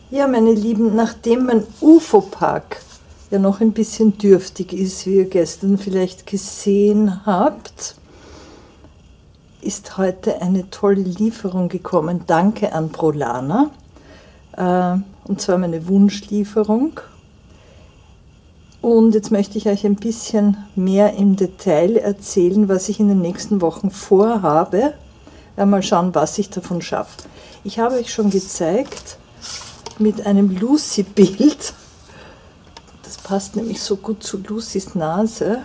Ja, meine Lieben, nachdem mein UFO-Pack ja noch ein bisschen dürftig ist, wie ihr gestern vielleicht gesehen habt, ist heute eine tolle Lieferung gekommen. Danke an Prolana. Und zwar meine Wunschlieferung. Und jetzt möchte ich euch ein bisschen mehr im Detail erzählen, was ich in den nächsten Wochen vorhabe. Mal schauen, was ich davon schaffe. Ich habe euch schon gezeigt mit einem Lucy-Bild. Das passt nämlich so gut zu Lucys Nase.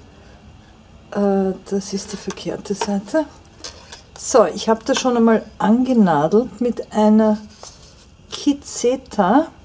Das ist die verkehrte Seite. So, ich habe das schon einmal angenadelt mit einer Kit-Zeta.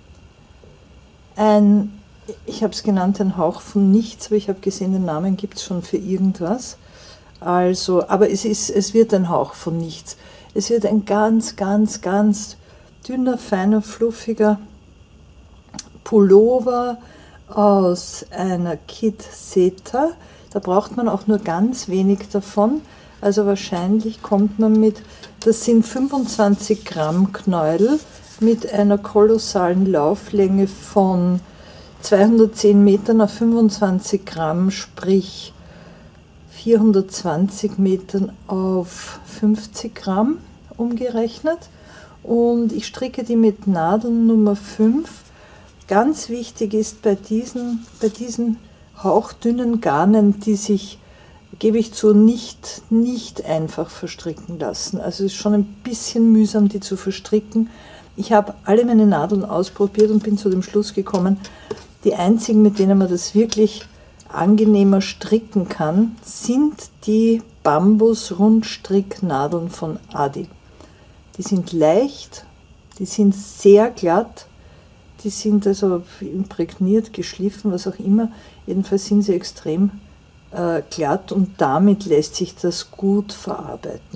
Ich habe es genannt, ein Hauch von nichts, aber ich habe gesehen, den Namen gibt es schon für irgendwas. Also, aber es wird ein Hauch von nichts. Es wird ein ganz, ganz, ganz dünner, feiner, fluffiger Pullover aus einer Kit-Zeta. Da braucht man auch nur ganz wenig davon. Also wahrscheinlich kommt man mit, das sind 25 Gramm Knäuel mit einer kolossalen Lauflänge von 210 Metern auf 25 Gramm, sprich 420 Metern auf 50 Gramm umgerechnet. Und ich stricke die mit Nadel Nummer 5. Ganz wichtig ist bei diesen hauchdünnen Garnen, die sich, gebe ich zu, nicht einfach verstricken lassen. Also es ist schon ein bisschen mühsam, die zu verstricken. Ich habe alle meine Nadeln ausprobiert und bin zu dem Schluss gekommen, die einzigen, mit denen man das wirklich angenehmer stricken kann, sind die Bambus-Rundstricknadeln von Adi. Die sind leicht, die sind sehr glatt, die sind also imprägniert, geschliffen, was auch immer. Jedenfalls sind sie extrem glatt und damit lässt sich das gut verarbeiten.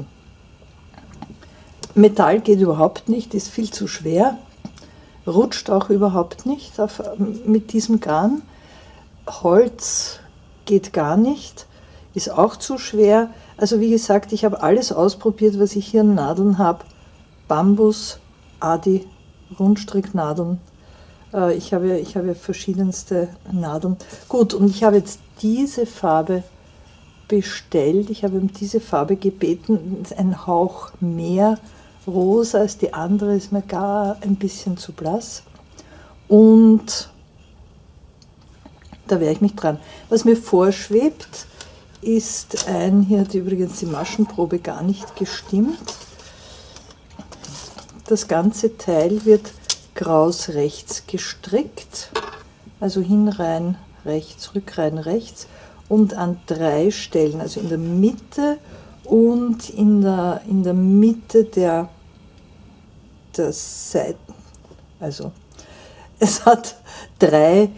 Metall geht überhaupt nicht, ist viel zu schwer, rutscht auch überhaupt nicht mit diesem Garn. Holz geht gar nicht, ist auch zu schwer. Also wie gesagt, ich habe alles ausprobiert, was ich hier an Nadeln habe. Bambus, Adi, Rundstricknadeln. Ich habe ja verschiedenste Nadeln. Gut, und ich habe jetzt diese Farbe bestellt. Ich habe um diese Farbe gebeten, ein Hauch mehr rosa als die andere, ist mir gar ein bisschen zu blass. Und da werde ich mich dran. Was mir vorschwebt, ist hier hat übrigens die Maschenprobe gar nicht gestimmt. Das ganze Teil wird kraus rechts gestrickt, also hin, rein, rechts, rück, rein, rechts und an 3 Stellen, also in der Mitte und in der Mitte der Seiten. Also es hat 3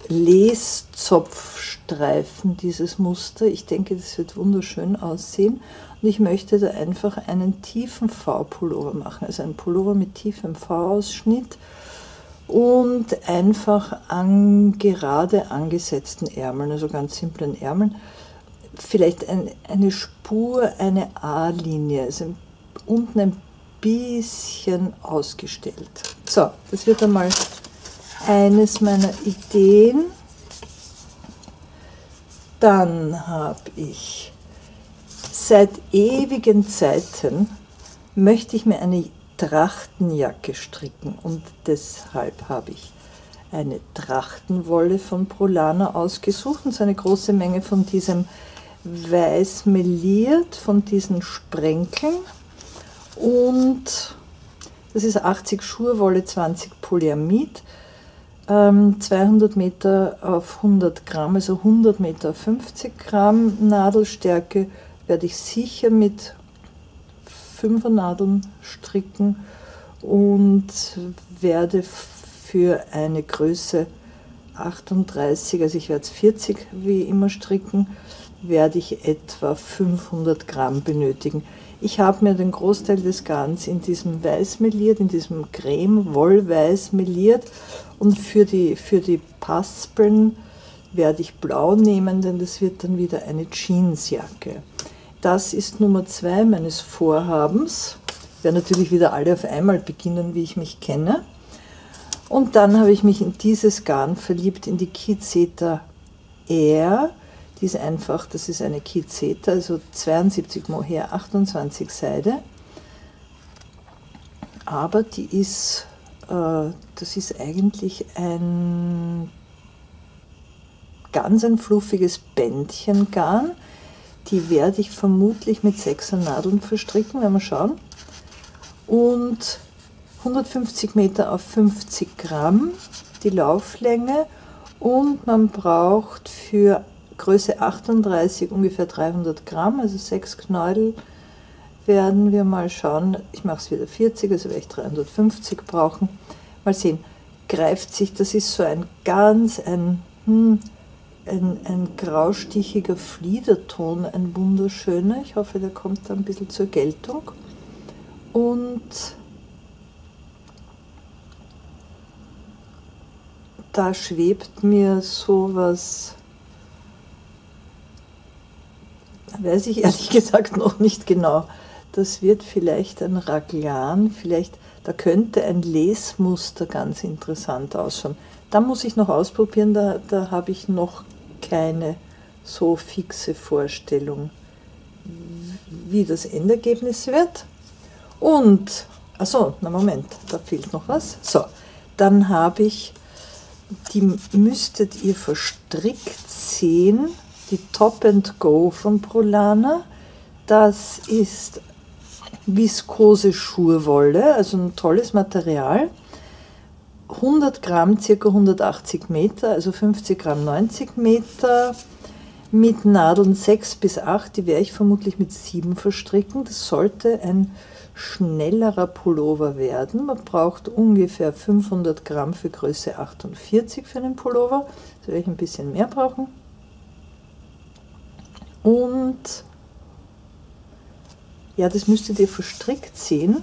Leszopfstreifen, dieses Muster. Ich denke, das wird wunderschön aussehen. Und ich möchte da einfach einen tiefen V-Pullover machen, also einen Pullover mit tiefem V-Ausschnitt und einfach an gerade angesetzten Ärmeln, also ganz simplen Ärmeln. Vielleicht eine Spur, eine A-Linie, also unten ein bisschen ausgestellt. So, das wird einmal eines meiner Ideen. Dann habe ich seit ewigen Zeiten möchte ich mir eine Trachtenjacke stricken und deshalb habe ich eine Trachtenwolle von Prolana ausgesucht und so eine große Menge von diesem weiß meliert, von diesen Sprenkeln, und das ist 80 Schurwolle, 20 Polyamid, 200 Meter auf 100 Gramm, also 100 Meter auf 50 Gramm Nadelstärke werde ich sicher mit 5er Nadeln stricken und werde für eine Größe 38, also ich werde es 40 wie immer stricken, werde ich etwa 500 Gramm benötigen. Ich habe mir den Großteil des Garns in diesem Weiß meliert, in diesem Creme-Wollweiß meliert, und für die Paspeln werde ich blau nehmen, denn das wird dann wieder eine Jeansjacke. Das ist Nummer 2 meines Vorhabens. Ich werde natürlich wieder alle auf einmal beginnen, wie ich mich kenne. Und dann habe ich mich in dieses Garn verliebt, in die Kizeta Air. Die ist einfach, das ist eine Kizeta, also 72 Mohair, 28 Seide. Aber die ist, das ist eigentlich ein ganz ein fluffiges Bändchengarn. Die werde ich vermutlich mit 6er Nadeln verstricken, werden wir schauen. Und 150 Meter auf 50 Gramm die Lauflänge. Und man braucht für Größe 38 ungefähr 300 Gramm, also 6 Knäudel. Werden wir mal schauen, ich mache es wieder 40, also werde ich 350 brauchen. Mal sehen, greift sich, das ist so ein ganz, ein graustichiger Fliederton, ein wunderschöner. Ich hoffe, der kommt da ein bisschen zur Geltung. Und da schwebt mir sowas, weiß ich ehrlich gesagt noch nicht genau. Das wird vielleicht ein Raglan, vielleicht, da könnte ein Lesmuster ganz interessant ausschauen. Da muss ich noch ausprobieren, da habe ich noch keine so fixe Vorstellung, wie das Endergebnis wird. Und, achso, na Moment, da fehlt noch was. So, dann habe ich, die müsstet ihr verstrickt sehen, die Top and Go von Prolana. Das ist viskose Schurwolle, also ein tolles Material. 100 Gramm, ca. 180 Meter, also 50 Gramm 90 Meter, mit Nadeln 6 bis 8, die werde ich vermutlich mit 7 verstricken. Das sollte ein schnellerer Pullover werden. Man braucht ungefähr 500 Gramm für Größe 48 für einen Pullover. Da werde ich ein bisschen mehr brauchen. Und ja, das müsstet ihr verstrickt sehen,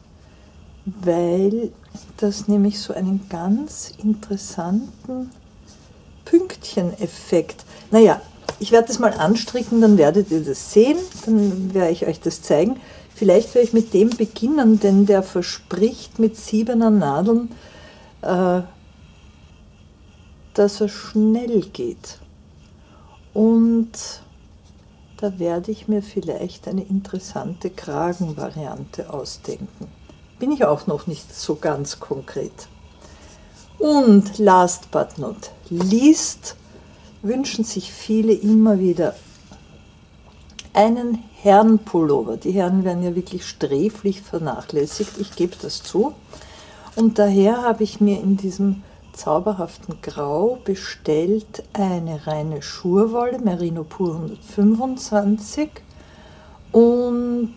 weil das nämlich so einen ganz interessanten Pünktchen-Effekt. Naja, ich werde das mal anstricken, dann werdet ihr das sehen, dann werde ich euch das zeigen. Vielleicht werde ich mit dem beginnen, denn der verspricht mit 7er Nadeln, dass er schnell geht. Und da werde ich mir vielleicht eine interessante Kragenvariante ausdenken. Bin ich auch noch nicht so ganz konkret. Und last but not least wünschen sich viele immer wieder einen Herrenpullover. Die Herren werden ja wirklich sträflich vernachlässigt, ich gebe das zu. Und daher habe ich mir in diesem zauberhaften Grau bestellt eine reine Schurwolle, Merino Pur 125 und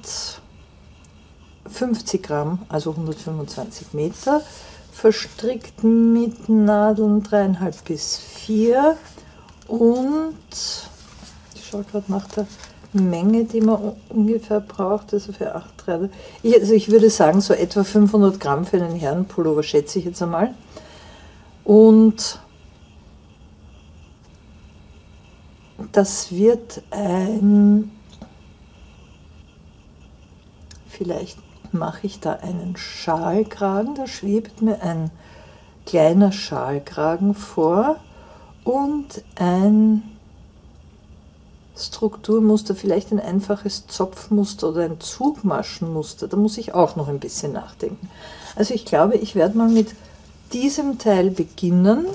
50 Gramm, also 125 Meter, verstrickt mit Nadeln 3,5 bis 4 und ich schaue gerade nach der Menge, die man ungefähr braucht, also für 8 Treiber. Also ich würde sagen, so etwa 500 Gramm für einen Herrenpullover, schätze ich jetzt einmal. Und das wird ein, vielleicht mache ich da einen Schalkragen, da schwebt mir ein kleiner Schalkragen vor und ein Strukturmuster, vielleicht ein einfaches Zopfmuster oder ein Zugmaschenmuster, da muss ich auch noch ein bisschen nachdenken. Also ich glaube, ich werde mal mit diesem Teil beginnen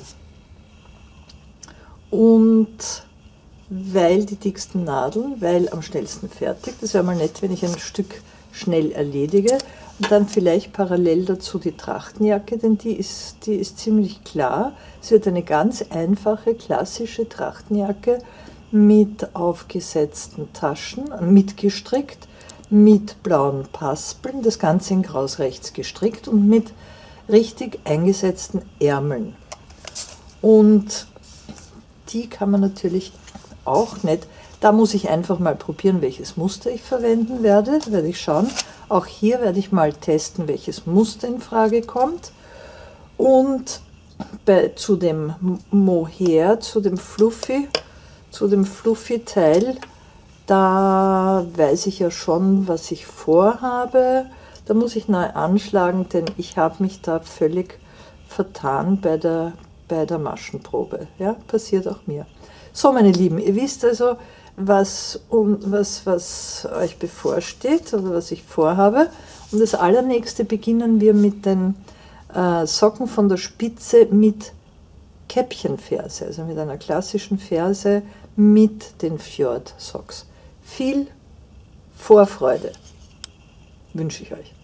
und weil die dicksten Nadeln, weil am schnellsten fertig, das wäre mal nett, wenn ich ein Stück schnell erledige und dann vielleicht parallel dazu die Trachtenjacke, denn die ist ziemlich klar. Es wird eine ganz einfache, klassische Trachtenjacke mit aufgesetzten Taschen, mitgestrickt, mit blauen Paspeln, das Ganze in Graus rechts gestrickt und mit richtig eingesetzten Ärmeln. Und die kann man natürlich auch nicht, da muss ich einfach mal probieren, welches Muster ich verwenden werde, da werde ich schauen. Auch hier werde ich mal testen, welches Muster in Frage kommt. Und zu dem Mohair, zu dem Fluffy-Teil, da weiß ich ja schon, was ich vorhabe. Da muss ich neu anschlagen, denn ich habe mich da völlig vertan bei der Maschenprobe. Ja, passiert auch mir. So, meine Lieben, ihr wisst also, was euch bevorsteht oder was ich vorhabe. Und das allernächste beginnen wir mit den Socken von der Spitze mit Käppchenferse, also mit einer klassischen Ferse mit den Fjord Socks. Viel Vorfreude wünsche ich euch.